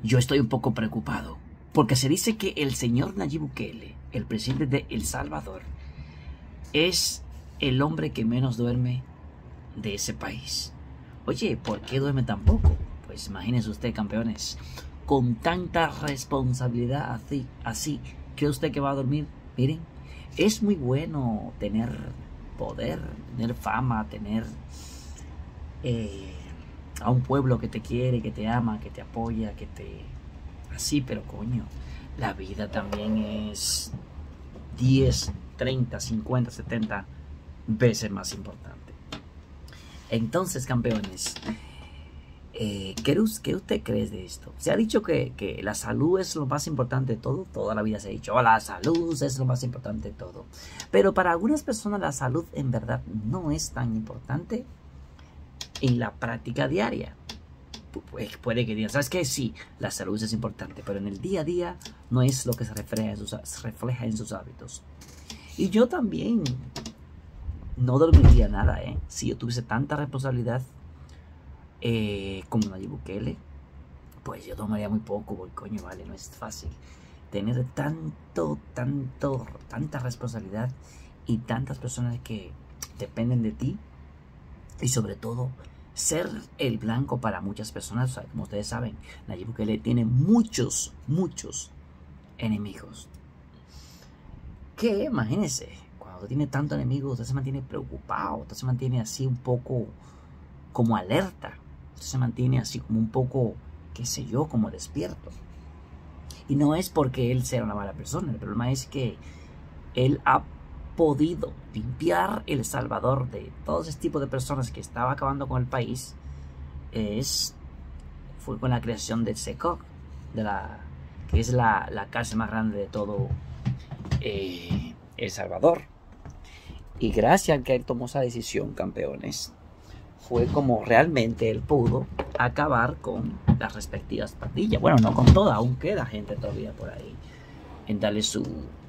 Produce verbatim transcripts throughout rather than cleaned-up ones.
yo estoy un poco preocupado, porque se dice que el señor Nayib Bukele, el presidente de El Salvador, es el hombre que menos duerme de ese país. Oye, ¿por qué duerme tan poco? Pues imagínense usted, campeones, con tanta responsabilidad así, así, ¿cree usted que va a dormir? Miren, es muy bueno tener poder, tener fama, tener eh, a un pueblo que te quiere, que te ama, que te apoya, que te... Así, pero coño, la vida también es diez, treinta, cincuenta, setenta veces más importante. Entonces, campeones, eh, ¿qué, ¿qué usted cree de esto? Se ha dicho que, que la salud es lo más importante de todo. Toda la vida se ha dicho, oh, la salud es lo más importante de todo. Pero para algunas personas la salud en verdad no es tan importante en la práctica diaria. Pues puede que digan, ¿sabes qué? Sí, la salud es importante, pero en el día a día no es lo que se refleja en sus, se refleja en sus hábitos. Y yo también no dormiría nada, ¿eh? Si yo tuviese tanta responsabilidad eh, como Nayib Bukele, pues yo dormiría muy poco, porque coño, vale, no es fácil tener tanto, tanto, tanta responsabilidad y tantas personas que dependen de ti, y sobre todo ser el blanco para muchas personas. O sea, como ustedes saben, Nayib Bukele tiene muchos, muchos enemigos. Que imagínense, cuando tiene tantos enemigos, usted se mantiene preocupado, usted se mantiene así un poco como alerta, usted se mantiene así como un poco, qué sé yo, como despierto. Y no es porque él sea una mala persona, el problema es que él ha podido limpiar El Salvador de todo ese tipo de personas que estaba acabando con el país. Es, fue con la creación del S E C O C, de la, que es la, la cárcel más grande de todo eh, El Salvador. Y gracias a que él tomó esa decisión, campeones, fue como realmente él pudo acabar con las respectivas pandillas. Bueno, no con todas, aún queda gente todavía por ahí en darle su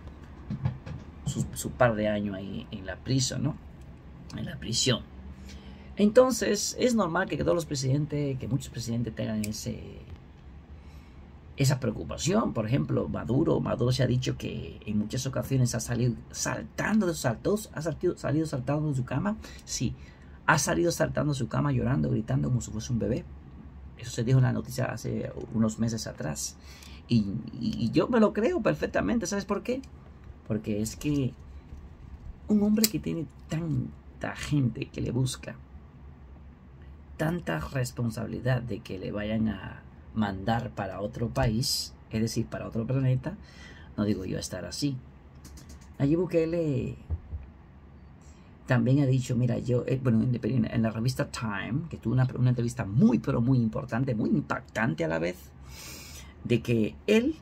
Su, su par de años ahí en la prisión, ¿no? En la prisión. Entonces, es normal que todos los presidentes, que muchos presidentes tengan ese, esa preocupación. Por ejemplo, Maduro, Maduro se ha dicho que en muchas ocasiones ha salido saltando de sus saltos, ha salido, salido saltando de su cama. Sí, ha salido saltando de su cama, llorando, gritando como si fuese un bebé. Eso se dijo en la noticia hace unos meses atrás. Y, y, y yo me lo creo perfectamente. ¿Sabes por qué? Porque es que un hombre que tiene tanta gente que le busca, tanta responsabilidad de que le vayan a mandar para otro país, es decir, para otro planeta, no digo yo estar así. Nayib Bukele también ha dicho, mira, yo, eh, bueno, en la revista Time, que tuvo una, una entrevista muy, pero muy importante, muy impactante a la vez, de que él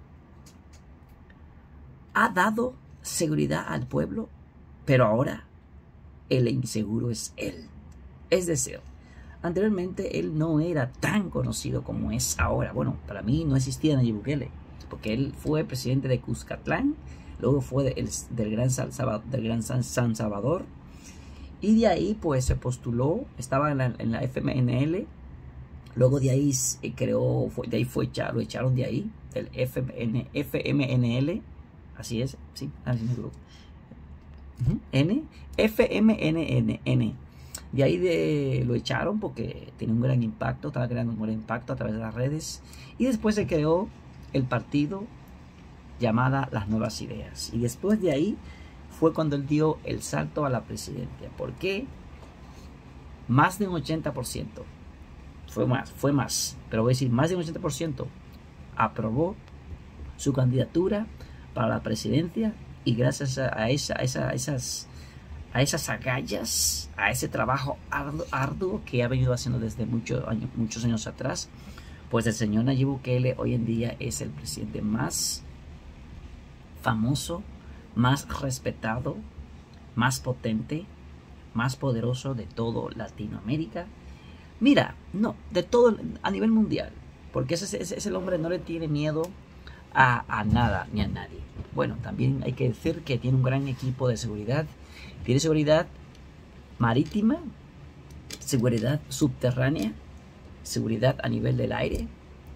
ha dado seguridad al pueblo, pero ahora el inseguro es él. Es decir, anteriormente él no era tan conocido como es ahora. Bueno, para mí no existía Nayib Bukele, porque él fue presidente de Cuscatlán, luego fue de, el, del, Gran Salvador, del Gran San, San Salvador, y de ahí pues se postuló, estaba en la, en la F M N L, luego de ahí eh, creó, fue, de ahí fue echado, lo echaron de ahí, del F M N L, así es, sí, así es el grupo. Uh-huh. N, F M N N, N. De ahí de, lo echaron porque tiene un gran impacto, estaba creando un gran impacto a través de las redes. Y después se creó el partido llamada Las Nuevas Ideas. Y después de ahí fue cuando él dio el salto a la presidencia. ¿Por qué? Más de un ochenta por ciento. Fue más, fue más. Pero voy a decir, más de un ochenta por ciento aprobó su candidatura para la presidencia, y gracias a, esa, a, esa, a, esas, a esas agallas, a ese trabajo arduo, arduo que ha venido haciendo desde mucho año, muchos años atrás, pues el señor Nayib Bukele hoy en día es el presidente más famoso, más respetado, más potente, más poderoso de todo Latinoamérica. Mira, no, de todo a nivel mundial, porque ese, ese, ese hombre no le tiene miedo A, a nada ni a nadie. Bueno, también hay que decir que tiene un gran equipo de seguridad. Tiene seguridad marítima, seguridad subterránea, seguridad a nivel del aire,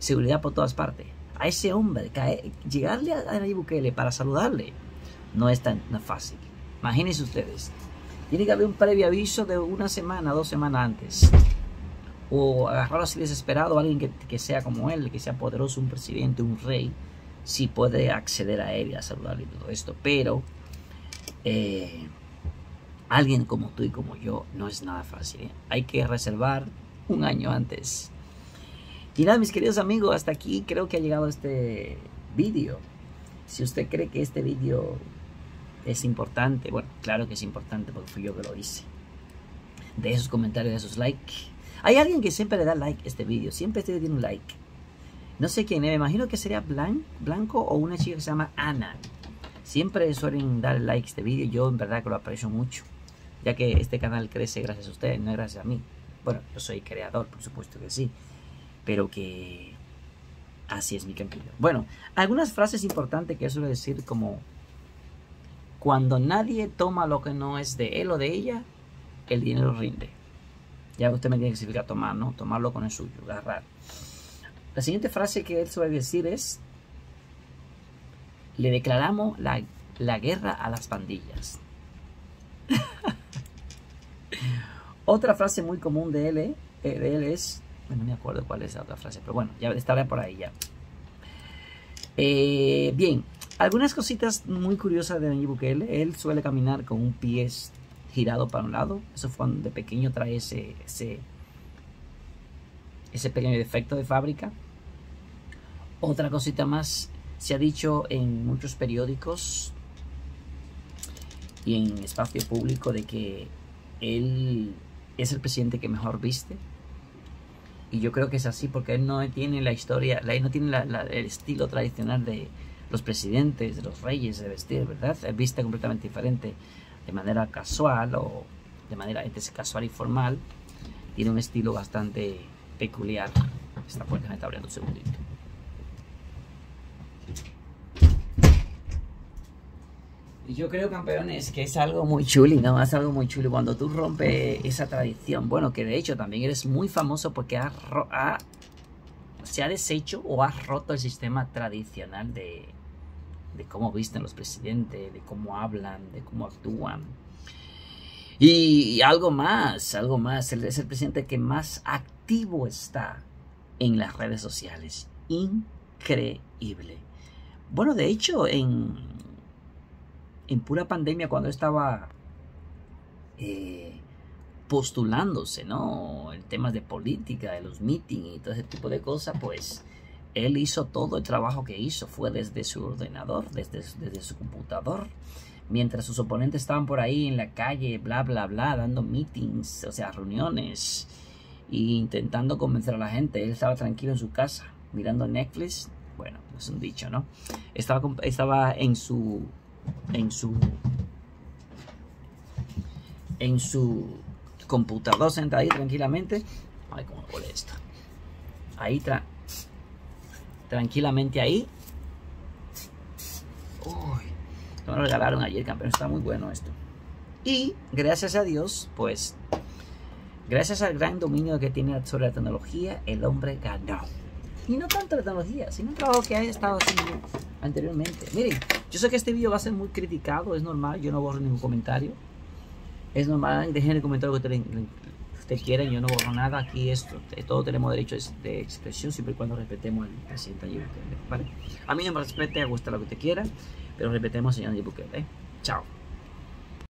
seguridad por todas partes. A ese hombre, caer, llegarle a Nayib Bukele para saludarle, no es tan no es fácil. Imagínense ustedes. Tiene que haber un previo aviso de una semana, dos semanas antes. O agarrarlo así desesperado a alguien que, que sea como él, que sea poderoso, un presidente, un rey, si puede acceder a él y a saludarle y todo esto. Pero eh, alguien como tú y como yo no es nada fácil, ¿eh? Hay que reservar un año antes. Y nada, mis queridos amigos, hasta aquí creo que ha llegado este vídeo. Si usted cree que este vídeo es importante, bueno, claro que es importante porque fui yo que lo hice. De esos comentarios, de esos likes. Hay alguien que siempre le da like a este vídeo, siempre este tiene un like. No sé quién es, me imagino que sería Blan, Blanco o una chica que se llama Ana. Siempre suelen dar like a este vídeo, yo en verdad que lo aprecio mucho, ya que este canal crece gracias a ustedes, no gracias a mí. Bueno, yo soy creador, por supuesto que sí, pero que así es mi camino. Bueno, algunas frases importantes que suele decir como: cuando nadie toma lo que no es de él o de ella, el dinero rinde. Ya usted me tiene que significar tomar, ¿no? Tomarlo con el suyo, agarrar. La siguiente frase que él suele decir es: le declaramos la, la guerra a las pandillas. Otra frase muy común de él, eh, de él es, bueno, no me acuerdo cuál es la otra frase, pero bueno, ya estará por ahí ya. Eh, bien, algunas cositas muy curiosas de Nayib Bukele. Él suele caminar con un pie girado para un lado. Eso fue cuando de pequeño trae ese, ese, ese pequeño defecto de fábrica. Otra cosita más, se ha dicho en muchos periódicos y en espacio público de que él es el presidente que mejor viste. Y yo creo que es así porque él no tiene la historia, él no tiene la, la, el estilo tradicional de los presidentes, de los reyes de vestir, ¿verdad? Él viste completamente diferente, de manera casual o de manera entre casual y formal. Tiene un estilo bastante peculiar. Esta puerta me está abriendo un segundito. Y yo creo, campeones, que es algo muy chuli, ¿no? Es algo muy chuli cuando tú rompes esa tradición. Bueno, que de hecho también eres muy famoso porque ha, ha, se ha deshecho o has roto el sistema tradicional de, de cómo visten los presidentes, de cómo hablan, de cómo actúan. Y, y algo más, algo más. Él es el presidente que más activo está en las redes sociales. Increíble. Bueno, de hecho, en... en pura pandemia, cuando estaba eh, postulándose, ¿no? En temas de política, de los meetings y todo ese tipo de cosas, pues él hizo todo el trabajo que hizo. Fue desde su ordenador, desde, desde su computador, mientras sus oponentes estaban por ahí en la calle, bla, bla, bla, dando meetings, o sea, reuniones, e intentando convencer a la gente. Él estaba tranquilo en su casa, mirando Netflix. Bueno, es un dicho, ¿no? Estaba, estaba en su... en su en su computador, sentado ahí tranquilamente. Ay, cómo huele esto. Ahí tra tranquilamente ahí. Uy, me lo regalaron ayer, campeón. Está muy bueno esto. Y gracias a Dios, pues gracias al gran dominio que tiene sobre la tecnología, el hombre ganó. Y no tanto la tecnología, sino el trabajo que ha estado haciendo anteriormente. Miren, yo sé que este video va a ser muy criticado, es normal, yo no borro ningún comentario. Es normal, dejen el comentario que ustedes usted quieren, yo no borro nada. Aquí esto, todos tenemos derecho de expresión siempre y cuando respetemos al presidente Nayib Bukele, ¿vale? A mí no me respete, a gusta lo que usted quiera, pero respetemos al señor Nayib Bukele, ¿eh? Chao.